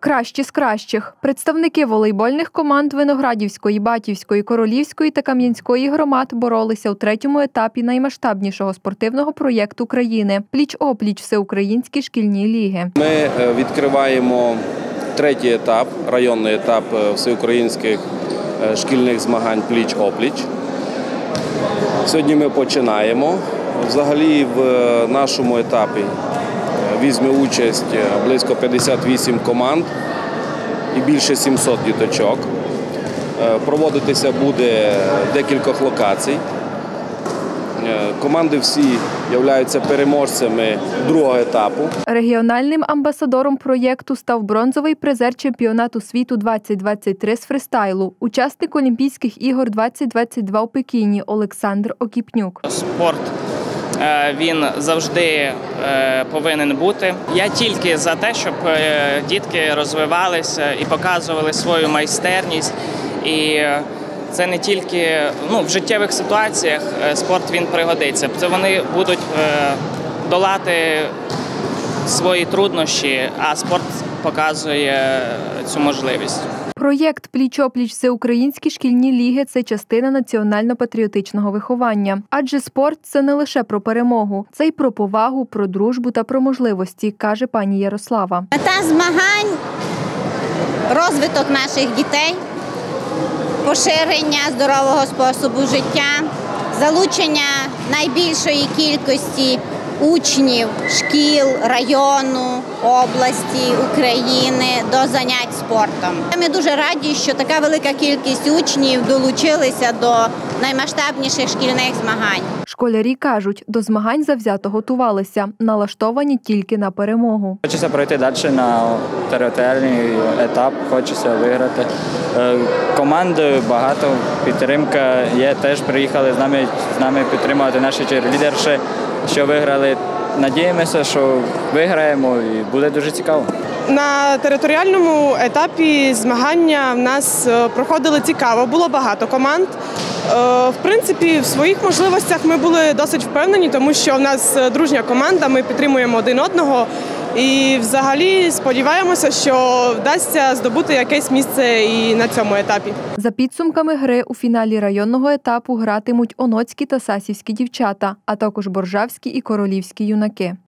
Кращі з кращих. Представники волейбольних команд Виноградівської, Батівської, Королівської та Кам'янської громад боролися у третьому етапі наймасштабнішого спортивного проєкту країни – пліч-опліч Всеукраїнські шкільні ліги. Ми відкриваємо третій етап, районний етап всеукраїнських шкільних змагань пліч-опліч. Сьогодні ми починаємо. Взагалі в нашому етапі візьме участь близько 58 команд і більше 700 діточок. Проводитися буде декілька локацій. Команди всі являються переможцями другого етапу. Регіональним амбасадором проєкту став бронзовий призер чемпіонату світу 2023 з фристайлу, учасник Олімпійських ігор 2022 у Пекіні Олександр Окіпнюк. Спорт він завжди повинен бути. Я тільки за те, щоб дітки розвивалися і показували свою майстерність. І це не тільки в життєвих ситуаціях спорт він пригодиться. Це вони будуть долати свої труднощі, а спорт показує цю можливість. Проєкт «Пліч-опліч Всеукраїнські шкільні ліги» – це частина національно-патріотичного виховання. Адже спорт – це не лише про перемогу, це й про повагу, про дружбу та про можливості, каже пані Ярослава. Мета змагань – розвиток наших дітей, поширення здорового способу життя, залучення найбільшої кількості учнів, шкіл, району, області, України до занять спортом. Ми дуже раді, що така велика кількість учнів долучилися до наймасштабніших шкільних змагань. Школярі кажуть, до змагань завзято готувалися, налаштовані тільки на перемогу. Хочеться пройти далі на територіальний етап, хочеться виграти. Команд багато, підтримка є, теж приїхали з нами підтримувати наші черлідерші, що виграли. Надіємося, що виграємо і буде дуже цікаво. На територіальному етапі змагання в нас проходили цікаво, було багато команд. В принципі, в своїх можливостях ми були досить впевнені, тому що в нас дружня команда, ми підтримуємо один одного. І взагалі сподіваємося, що вдасться здобути якесь місце і на цьому етапі. За підсумками гри у фіналі районного етапу гратимуть оноцькі та сасівські дівчата, а також боржавські і королівські юнаки.